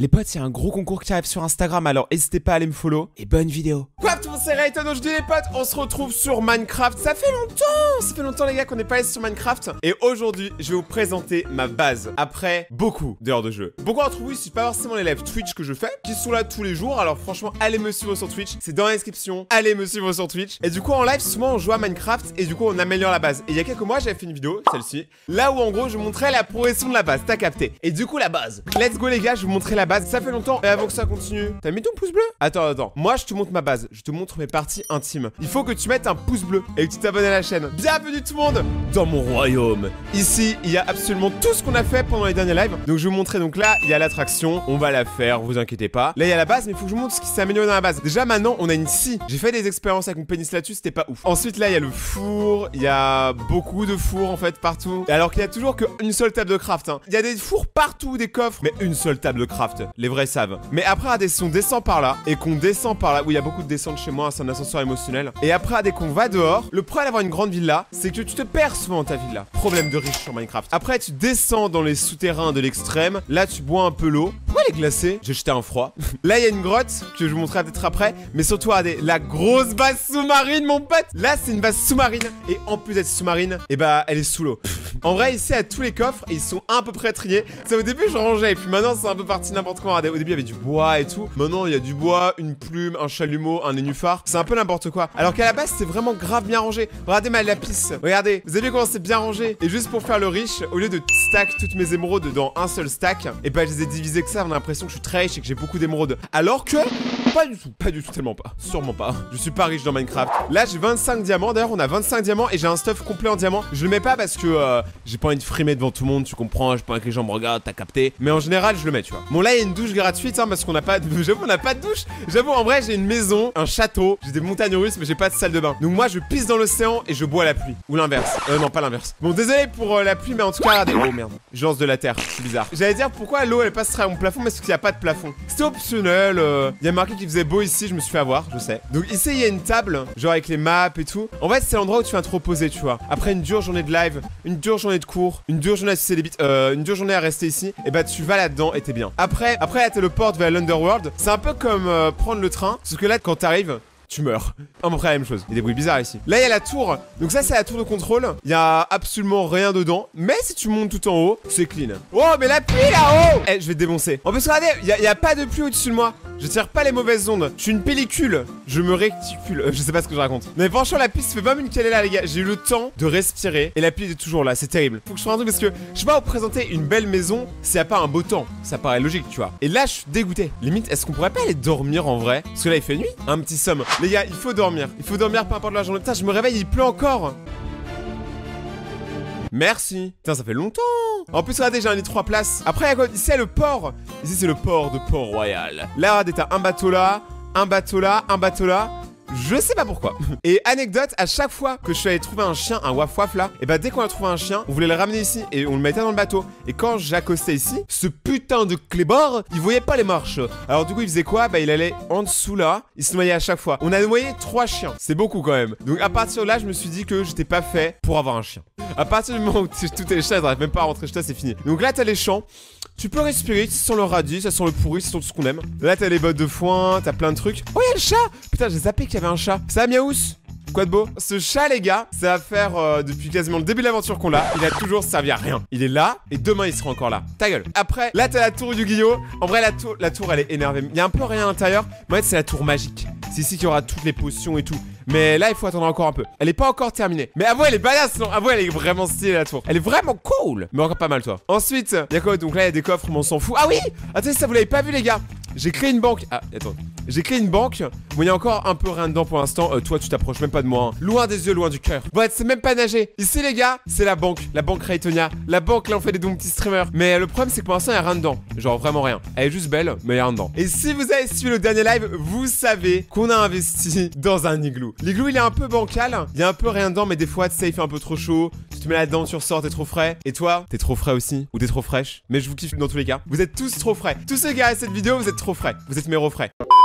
Les potes, il y a un gros concours qui arrive sur Instagram, alors n'hésitez pas à aller me follow. Et bonne vidéo. Quoi, tout le monde, c'est Rayton. Aujourd'hui, les potes, on se retrouve sur Minecraft. Ça fait longtemps les gars qu'on n'est pas allé sur Minecraft. Et aujourd'hui, je vais vous présenter ma base après beaucoup d'heures de jeu. Beaucoup d'entre vous, c'est pas forcément les lives Twitch que je fais, qui sont là tous les jours. Alors franchement, allez me suivre sur Twitch, c'est dans la description. Allez me suivre sur Twitch. Et du coup, en live, souvent on joue à Minecraft et du coup, on améliore la base. Et il y a quelques mois, j'avais fait une vidéo, celle-ci, là où en gros, je montrais la progression de la base. T'as capté. Et du coup, la base. Let's go les gars, je vais vous montrer la base. Ça fait longtemps. Et avant que ça continue, t'as mis ton pouce bleu? Attends. Moi, je te montre ma base. Je te montre mes parties intimes. Il faut que tu mettes un pouce bleu et que tu t'abonnes à la chaîne. Bienvenue tout le monde dans mon royaume. Ici, il y a absolument tout ce qu'on a fait pendant les derniers lives. Donc, je vais vous montrer. Donc là, il y a l'attraction. On va la faire, vous inquiétez pas. Là, il y a la base, mais il faut que je vous montre ce qui s'est amélioré dans la base. Déjà, maintenant, on a une scie. J'ai fait des expériences avec mon pénis là-dessus, c'était pas ouf. Ensuite, là, il y a le four. Il y a beaucoup de fours en fait partout. Et alors qu'il y a toujours qu'une seule table de craft. Hein. Il y a des fours partout, des coffres, mais une seule table de craft. Les vrais savent. Mais après, si on descend par là et qu'on descend par là, où il y a beaucoup de descentes chez moi, c'est un ascenseur émotionnel. Et après, dès qu'on va dehors, le problème d'avoir une grande villa, c'est que tu te perds souvent dans ta villa. Problème de riche sur Minecraft. Après, tu descends dans les souterrains de l'extrême. Là, tu bois un peu l'eau. Pourquoi elle est glacée? J'ai jeté un froid. Là, il y a une grotte que je vous montrerai peut-être après. Mais surtout, regardez, la grosse base sous-marine, mon pote. Là, c'est une base sous-marine. Et en plus d'être sous-marine, et bah, elle est sous l'eau. En vrai, ici, il y a tous les coffres et ils sont à peu près triés. C'est au début, je rangeais. Et puis maintenant, c'est un peu parti n'importe quoi. Regardez, au début, il y avait du bois et tout. Maintenant, il y a du bois, une plume, un chalumeau, un nénuphar. C'est un peu n'importe quoi. Alors qu'à la base, c'est vraiment grave bien rangé. Regardez ma lapis. Regardez, vous avez vu comment c'est bien rangé. Et juste pour faire le riche, au lieu de stack toutes mes émeraudes dans un seul stack, et bah, je les ai divisées que ça. On a l'impression que je suis très riche et que j'ai beaucoup d'émeraudes. Alors que, pas du tout, tellement pas. Sûrement pas. Je suis pas riche dans Minecraft. Là, j'ai 25 diamants. D'ailleurs, on a 25 diamants et j'ai un stuff complet en diamants. Je le mets pas parce que j'ai pas envie de frimer devant tout le monde, tu comprends. J'ai pas envie que les gens me regardent, t'as capté. Mais en général, je le mets, tu vois. Bon, là, il y a une douche gratuite, hein, parce qu'on n'a pas de... J'avoue, on n'a pas de douche. J'avoue, en vrai, j'ai une maison, un château, j'ai des montagnes russes, mais j'ai pas de salle de bain. Donc moi, je pisse dans l'océan et je bois la pluie. Ou l'inverse. Non, pas l'inverse. Bon, désolé pour la pluie, mais en tout cas, regardez. Oh merde. Je lance de la terre. C'est bizarre. J'allais dire pourquoi l'eau elle passerait à mon plafond, mais parce qu'il n'y a pas de plafond. C'était optionnel. Il y a marqué qu'il faisait beau ici, je me suis fait avoir, je sais. Donc ici, il y a une table, genre avec les maps et tout. En fait, c'est l'endroit où tu vas te reposer, tu vois. Après une dure journée de live, une dure journée de cours, une dure journée à sucer les bites, une dure journée à rester ici, et bah tu vas là-dedans et t'es bien. Après la téléporte vers l'Underworld. C'est un peu comme prendre le train, sauf que là, quand t'arrives, tu meurs. À peu près la même chose. Il y a des bruits bizarres ici. Là, il y a la tour. Donc ça, c'est la tour de contrôle. Il y a absolument rien dedans. Mais si tu montes tout en haut, c'est clean. Oh, mais la pluie là-haut! Eh, je vais te défoncer. En plus, regardez, il y a pas de pluie au-dessus de moi. Je tire pas les mauvaises ondes. Je suis une pellicule. Je me recticule. Je sais pas ce que je raconte. Mais franchement, la pluie se fait pas une qu'elle est là, les gars. J'ai eu le temps de respirer. Et la pluie est toujours là. C'est terrible. Faut que je fasse un truc parce que je sais pas vous présenter une belle maison s'il y a pas un beau temps. Ça paraît logique, tu vois. Et là, je suis dégoûté. Limite, est-ce qu'on pourrait pas aller dormir en vrai? Parce que là, il fait nuit. Un petit somme. Les gars, il faut dormir. Il faut dormir peu importe la journée. Putain, je me réveille, il pleut encore. Merci. Putain, ça fait longtemps. En plus, regardez, j'ai un lit 3 places. Après, ici, il y a le port. Ici, c'est le port de Port-Royal. Là, regardez, t'as un bateau là, un bateau là, un bateau là. Je sais pas pourquoi. Et anecdote, à chaque fois que je suis allé trouver un chien, un waf-waf là, et bah dès qu'on a trouvé un chien, on voulait le ramener ici et on le mettait dans le bateau. Et quand j'accostais ici, ce putain de clébard, il voyait pas les marches. Alors du coup, il faisait quoi? Bah il allait en dessous là, il se noyait à chaque fois. On a noyé 3 chiens. C'est beaucoup quand même. Donc à partir de là, je me suis dit que j'étais pas fait pour avoir un chien. À partir du moment où tout est les chats, j'arrive même pas à rentrer chez toi, c'est fini. Donc là, t'as les champs. Tu peux respirer, ça sent le radis, ça sent le pourri, ça sent tout ce qu'on aime. Là, t'as les bottes de foin, t'as plein de trucs. Oh, y'a le chat! Putain, j'ai zappé qu'il y avait un chat. Ça va, Miaous? Quoi de beau? Ce chat, les gars, ça va faire depuis quasiment le début de l'aventure qu'on l'a. Il a toujours servi à rien. Il est là et demain il sera encore là. Ta gueule. Après, là t'as la tour Yu-Gi-Oh! En vrai, la tour elle est énervée. Il y a un peu rien à l'intérieur. Mais en fait, c'est la tour magique. C'est ici qu'il y aura toutes les potions et tout. Mais là, il faut attendre encore un peu. Elle est pas encore terminée. Mais avoue, elle est badass, non? Avoue, elle est vraiment stylée la tour. Elle est vraiment cool. Mais encore pas mal, toi. Ensuite, il y a quoi? Donc là, il y a des coffres, mais on s'en fout. Ah oui! Attendez, ça vous l'avez pas vu, les gars? J'ai créé une banque. Ah, attends. J'ai créé une banque. Bon, il y a encore un peu rien dedans pour l'instant. Toi, tu t'approches même pas de moi. Hein. Loin des yeux, loin du cœur. Bon, c'est même pas nager. Ici, les gars, c'est la banque. La banque Raytonia. La banque, là, on fait des dons petits streamers. Mais le problème, c'est que pour l'instant, il y a rien dedans. Genre, vraiment rien. Elle est juste belle, mais il y a rien dedans. Et si vous avez suivi le dernier live, vous savez qu'on a investi dans un igloo. L'igloo, il est un peu bancal. Il y a un peu rien dedans, mais des fois, tu sais, il fait un peu trop chaud. Tu te mets là-dedans, tu ressors, t'es trop frais. Et toi, t'es trop frais aussi. Ou t'es trop fraîche. Mais je vous kiffe dans tous les cas. Vous êtes tous trop frais. Tous ceux qui regardent cette vidéo, vous êtes trop frais. Vous êtes mes refrais.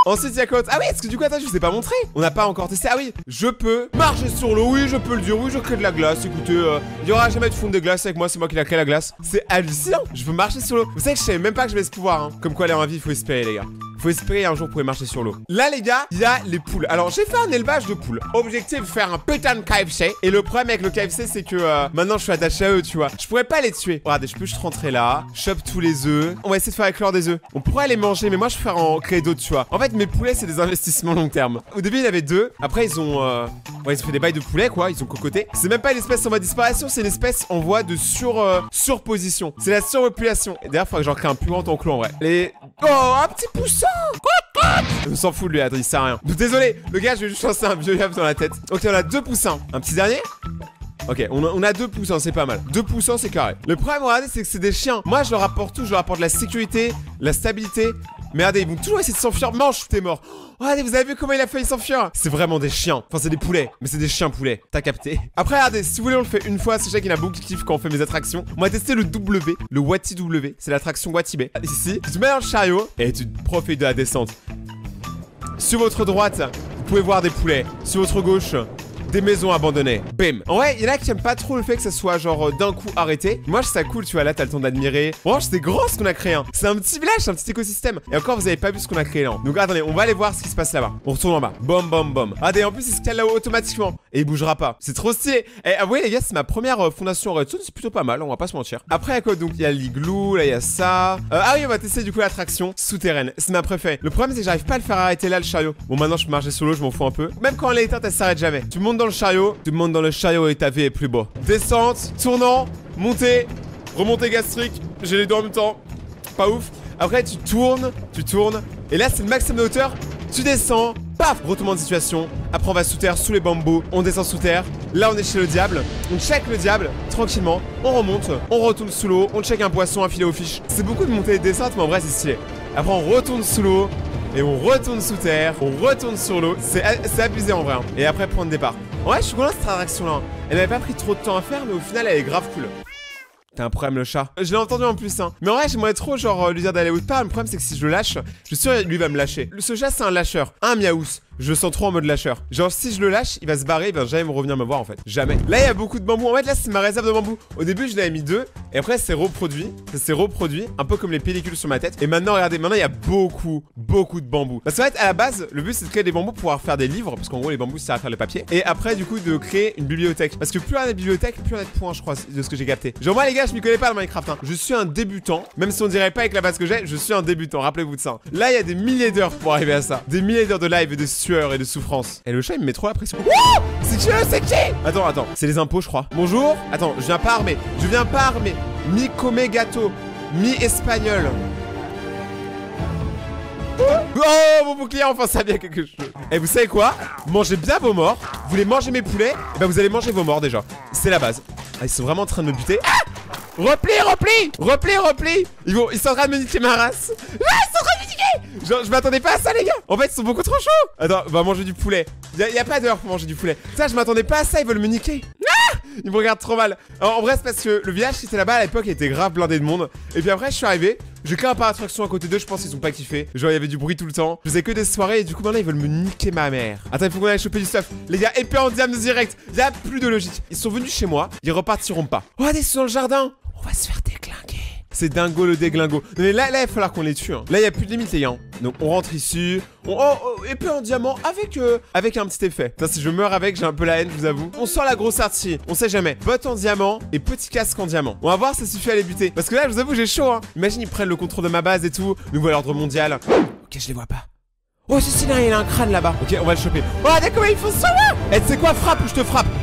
Ensuite, il y a quoi d'autre? Ah oui, est-ce que du coup, attends, je vous ai pas montré. On n'a pas encore testé. Ah oui, je peux marcher sur l'eau. Oui, je peux le dire. Oui, je crée de la glace. Écoutez, il y aura jamais de fond de glace avec moi. C'est moi qui l'a créé la glace. C'est hallucinant. Je peux marcher sur l'eau. Vous savez que je savais même pas que j'avais ce pouvoir. Hein. Comme quoi, aller en vie, il faut espérer, les gars. Faut espérer un jour pouvoir marcher sur l'eau. Là, les gars, il y a les poules. Alors, j'ai fait un élevage de poules. Objectif, faire un putain de KFC. Et le problème avec le KFC, c'est que maintenant, je suis attaché à eux, tu vois. Je pourrais pas les tuer. Regardez, je peux juste rentrer là, chope tous les œufs. On va essayer de faire éclore des œufs. On pourrait les manger, mais moi, je préfère en créer d'autres, tu vois. En fait, mes poulets, c'est des investissements long terme. Au début, il y en avait 2. Après, ils ont fait des bails de poulet, quoi. Ils ont cocoté. C'est même pas une espèce en voie de disparition, c'est une espèce en voie de surposition. C'est la surpopulation. Et d'ailleurs, il faudrait que j'en crée un plus grand enclos en vrai. Oh, un petit poussin. On s'en fout de lui, attends, il sert à rien. Désolé, le gars, je vais juste lancer un vieux yap dans la tête. Ok, on a 2 poussins. Un petit dernier? Ok, on a 2 poussins, c'est pas mal. 2 poussins, c'est carré. Le problème, regardez, c'est que c'est des chiens. Moi, je leur apporte tout. Je leur apporte la sécurité, la stabilité. Mais regardez, ils vont toujours essayer de s'enfuir. Mange, t'es mort. Oh, regardez, vous avez vu comment il a failli s'enfuir? C'est vraiment des chiens. Enfin, c'est des poulets. Mais c'est des chiens poulets. T'as capté? Après, regardez, si vous voulez, on le fait une fois. Sachez qu'il y en a beaucoup qui kiffent quand on fait mes attractions. On va tester le W, le Wati W. C'est l'attraction Watibé. Ici, tu te mets dans le chariot et tu profites de la descente. Sur votre droite, vous pouvez voir des poulets. Sur votre gauche, des maisons abandonnées. Bim. En vrai, il y en a qui aiment pas trop le fait que ça soit genre d'un coup arrêté. Moi, je trouve ça cool, tu vois. Là, t'as le temps d'admirer. Franchement, c'est grand ce qu'on a créé. Hein. C'est un petit village, c'est un petit écosystème. Et encore, vous avez pas vu ce qu'on a créé là. Donc, attendez, on va aller voir ce qui se passe là-bas. On retourne en bas. Bom, bom, bom. Regardez, en plus, il se cale là-haut automatiquement. Et il bougera pas. C'est trop stylé. Et avouez, les gars, c'est ma première fondation redstone. C'est plutôt pas mal, on va pas se mentir. Après, il y a quoi? Donc, il y a l'igloo, là, il y a ça. Ah oui, on va tester du coup l'attraction souterraine. C'est ma préférée. Le problème, c'est que j'arrive pas à le faire arrêter là, le chariot. Bon, maintenant, je peux marcher sur l'eau, je m'en fous un peu. Même quand elle est éteinte, elle s'arrête jamais. Tu montes dans le chariot, dans le chariot et ta vie est plus beau. Descente, tournant, montée, remontée gastrique. J'ai les deux en même temps. Pas ouf. Après, tu tournes. Et là, c'est le maximum de hauteur. Tu descends. Paf! Retournement de situation. Après, on va sous terre, sous les bambous. On descend sous terre. Là, on est chez le diable. On check le diable tranquillement. On remonte. On retourne sous l'eau. On check un poisson, un filet aux fiches. C'est beaucoup de montée et de descente, mais en vrai, c'est stylé. Après, on retourne sous l'eau. Et on retourne sous terre, on retourne sur l'eau. C'est abusé en vrai. Hein. Et après, point de départ. Ouais, je suis content de cette attraction là. Elle n'avait pas pris trop de temps à faire, mais au final, elle est grave cool. T'as un problème, le chat. Je l'ai entendu en plus, hein. Mais en vrai, j'aimerais trop, genre, lui dire d'aller autre part. Le problème, c'est que si je le lâche, je suis sûr, lui va me lâcher. Ce chat, c'est un lâcheur. Un miaous. Je le sens trop en mode lâcheur. Genre, si je le lâche, il va se barrer, il va jamais me revenir me voir en fait. Jamais. Là, il y a beaucoup de bambous. En fait, là, c'est ma réserve de bambous. Au début, je l'avais mis 2. Et après, c'est reproduit. Ça s'est reproduit. Un peu comme les pellicules sur ma tête. Et maintenant, regardez, maintenant, il y a beaucoup de bambous. Parce qu'en fait, à la base, le but, c'est de créer des bambous pour pouvoir faire des livres. Parce qu'en gros, les bambous, ça sert à faire le papier. Et après, du coup, de créer une bibliothèque. Parce que plus on a de bibliothèque, plus on a de points, je crois, de ce que j'ai capté. Genre, moi, les gars, je m'y connais pas dans Minecraft. Hein. Je suis un débutant. Même si on dirait pas avec la base que j'ai, je suis un débutant. Rappelez-vous de ça. Là, il y a des milliers d'heures pour arriver à ça. Des milliers d'heures de live et de sueur et de souffrance. Et le chat il me met trop la pression. C'est qui? Attends, c'est les impôts je crois. Bonjour. Attends, je viens pas armé. Mi come gato. Mi espagnol. Oh mon bouclier enfin ça vient quelque chose. Et vous savez quoi? Mangez bien vos morts. Vous voulez manger mes poulets? Et bah vous allez manger vos morts déjà. C'est la base. Ah, ils sont vraiment en train de me buter. Ah! Repli. Ils sont en train de me niquer ma race. Ah, ils sont en train de me niquer. Genre, je m'attendais pas à ça, les gars. En fait, ils sont beaucoup trop chauds. Attends, on va manger du poulet. Y a pas d'heure pour manger du poulet. Ça, je m'attendais pas à ça. Ils veulent me niquer. Ah! Ils me regardent trop mal. Alors, en vrai, c'est parce que le village qui était là-bas à l'époque était grave blindé de monde. Et puis après, je suis arrivé. J'ai créé un parc d'attraction à côté d'eux. Je pense qu'ils ont pas kiffé. Genre, il y avait du bruit tout le temps. Je faisais que des soirées. Et du coup, maintenant, ils veulent me niquer ma mère. Attends, il faut qu'on aille choper du stuff. Les gars, épée en diamant direct. Y a plus de logique. Ils sont venus chez moi. Ils repartiront pas. Oh, regardez, ils sont dans le jardin. On va se faire déglinguer. C'est dingo le déglingo. Mais là, il va falloir qu'on les tue. Hein. Là, il n'y a plus de limite, les gars. Donc, on rentre ici. Épée en diamant avec un petit effet. Putain, si je meurs avec, j'ai un peu la haine, je vous avoue. On sort la grosse artillerie. On sait jamais. Botte en diamant et petit casque en diamant. On va voir si ça suffit à les buter. Parce que là, je vous avoue, j'ai chaud. Hein. Imagine, ils prennent le contrôle de ma base et tout. Nouvel ordre mondial. Ok, je les vois pas. Oh, c'est là, il a un crâne là-bas. Ok, on va le choper. Oh, d'accord, il faut ça. Eh, tu sais quoi? Frappe ou je te frappe.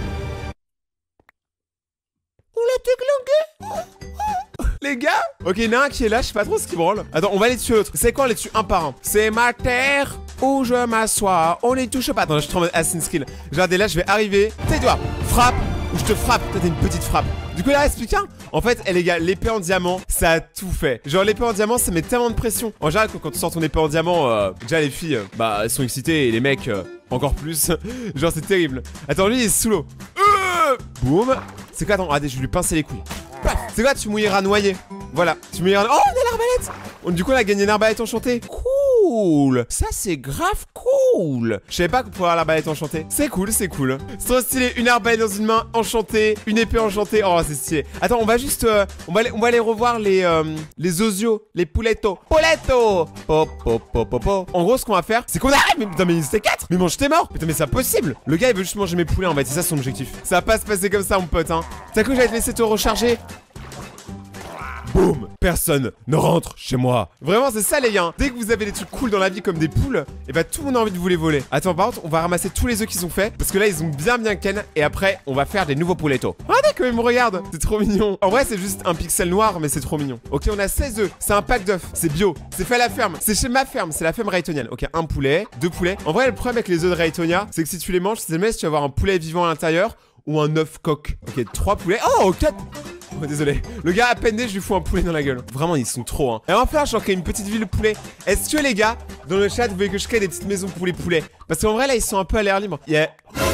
On l'a déglingué. Les gars. Ok, il y en a un qui est là, je sais pas trop ce qu'il branle. Attends, on va les tuer l'autre. C'est quoi, on les tue un par un. C'est ma terre où je m'assois. On les touche pas. Attends, je suis trop en mode Assassin's Creed. Regardez, là, je vais arriver. Tu sais, toi, frappe ou je te frappe. Toi, t'as une petite frappe. Du coup, là, explique un. En fait, les gars, l'épée en diamant, ça a tout fait. Genre, l'épée en diamant, ça met tellement de pression. En général, quand tu sors ton épée en diamant, déjà, les filles, bah, elles sont excitées et les mecs, encore plus. Genre, c'est terrible. Attends, lui, il est sous l'eau. Boum. C'est quoi? Attends, regardez, je vais lui pincer les couilles. C'est quoi? Tu mouilleras noyé. Voilà, tu mouilleras. Oh, on a l'arbalète. Du coup, on a gagné une arbalète enchantée. Cool. cool. Ça, c'est grave cool. Je savais pas qu'on pouvait avoir l'arbalète enchantée. C'est cool, c'est cool. C'est trop stylé. Une arbalète dans une main enchantée, une épée enchantée. Oh, c'est stylé. Attends, on va juste... on va aller revoir les osios, les poulettos. Pouletto. Po, po, po, po, po. En gros, ce qu'on va faire, c'est qu'on arrête. Mais putain, mais c'était 4. Mais mange, t'es mort. Putain, mais c'est impossible. Le gars, il veut juste manger mes poulets, en fait. C'est ça son objectif. Ça va pas se passer comme ça, mon pote, hein. T'as cru que j'allais te laisser te recharger? Boum! Personne ne rentre chez moi. Vraiment, c'est ça, les gars. Dès que vous avez des trucs cool dans la vie comme des poules, et bah tout le monde a envie de vous les voler. Attends, par contre, on va ramasser tous les œufs qu'ils ont fait. Parce que là, ils ont bien ken. Et après, on va faire des nouveaux poulettos. Regardez comme ils me regardent. C'est trop mignon. En vrai, c'est juste un pixel noir, mais c'est trop mignon. Ok, on a 16 œufs. C'est un pack d'œufs. C'est bio. C'est fait à la ferme. C'est chez ma ferme. C'est la ferme Raytonienne. Ok, un poulet, 2 poulets. En vrai, le problème avec les œufs de Raytonia, c'est que si tu les manges, c'est si tu vas avoir un poulet vivant à l'intérieur ou un œuf coq. Ok, 3 poulets. Oh, 4. Oh, désolé. Le gars à peine né, je lui fous un poulet dans la gueule. Vraiment, ils sont trop, hein. Et enfin, je crée une petite ville de poulets. Est-ce que les gars, dans le chat, vous voulez que je crée des petites maisons pour les poulets? Parce qu'en vrai, là, ils sont un peu à l'air libre. Yeah.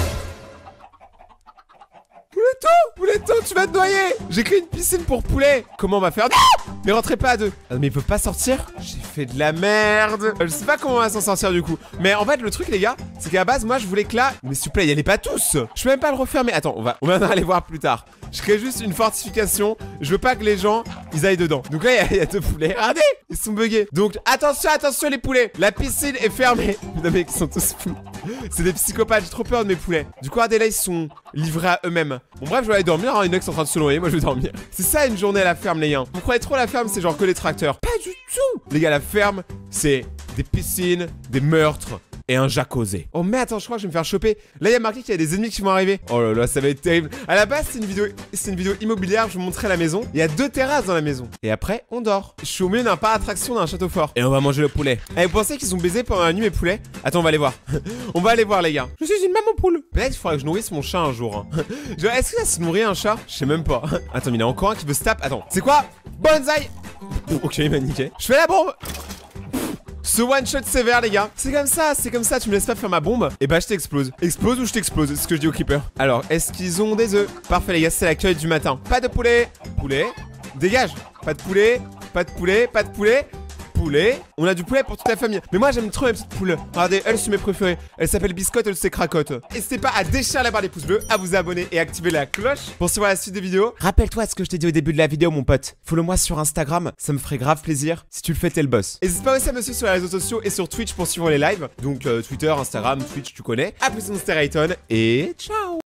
Pouletto, tu vas te noyer. J'ai créé une piscine pour poulets. Comment on va faire? Non, mais rentrez pas à deux. Ah, mais ils peuvent pas sortir. J'ai fait de la merde. Je sais pas comment on va s'en sortir du coup. Mais en fait, le truc, les gars, c'est qu'à la base, moi, je voulais que là... Mais s'il vous plaît, y allez pas tous. Je peux même pas le refermer. Attends, on va en aller voir plus tard. Je crée juste une fortification. Je veux pas que les gens, ils aillent dedans. Donc là, il y a 2 poulets. Regardez, ils sont buggés. Donc attention, attention les poulets. La piscine est fermée. Non mais ils sont tous fous. C'est des psychopathes, j'ai trop peur de mes poulets. Du coup, regardez là, ils sont livrés à eux-mêmes. Bon bref, je vais aller dormir, hein. Inox est en train de se noyer, moi je vais dormir. C'est ça une journée à la ferme, les gars. Vous croyez trop la ferme, c'est genre que les tracteurs? Pas du tout. Les gars, la ferme, c'est des piscines, des meurtres et un jacuzzi. Oh mais attends, je crois que je vais me faire choper. Là, il y a marqué qu'il y a des ennemis qui vont arriver. Oh là là, ça va être terrible. À la base, c'est une vidéo immobilière, je vous montrerai la maison. Il y a 2 terrasses dans la maison. Et après, on dort. Je suis au milieu d'un parc d'attraction d'un château fort. Et on va manger le poulet. Eh, vous pensez qu'ils ont baisé pendant la nuit mes poulets? Attends, on va aller voir. On va aller voir, les gars. Je suis une maman poule. Peut-être qu'il faudrait que je nourrisse mon chat un jour, hein. Est-ce que ça se nourrit un chat? Je sais même pas. Attends, mais il y en a encore un qui veut se taper. Attends, c'est quoi? Bonsaï. Ok, il m'a niqué. Je fais la bombe. Ce one shot sévère, les gars. C'est comme ça, tu me laisses pas faire ma bombe. Et bah je t'explose. Explose ou je t'explose, c'est ce que je dis au creeper. Alors, est-ce qu'ils ont des œufs? Parfait, les gars, c'est l'accueil du matin. Pas de poulet. Poulet. Dégage. Pas de poulet. Pas de poulet. Pas de poulet. Poulet. On a du poulet pour toute la famille. Mais moi j'aime trop mes petites poules. Regardez, elles sont mes préférées. Elles s'appellent Biscotte, elles c'est Cracotte. N'hésitez pas à déchirer la barre des pouces bleus, à vous abonner et activer la cloche pour suivre la suite des vidéos. Rappelle-toi ce que je t'ai dit au début de la vidéo, mon pote. Follow-moi sur Instagram, ça me ferait grave plaisir. Si tu le fais, t'es le boss. N'hésite pas aussi à me suivre sur les réseaux sociaux et sur Twitch pour suivre les lives. Donc Twitter, Instagram, Twitch, tu connais. A plus, mon Rayton et ciao.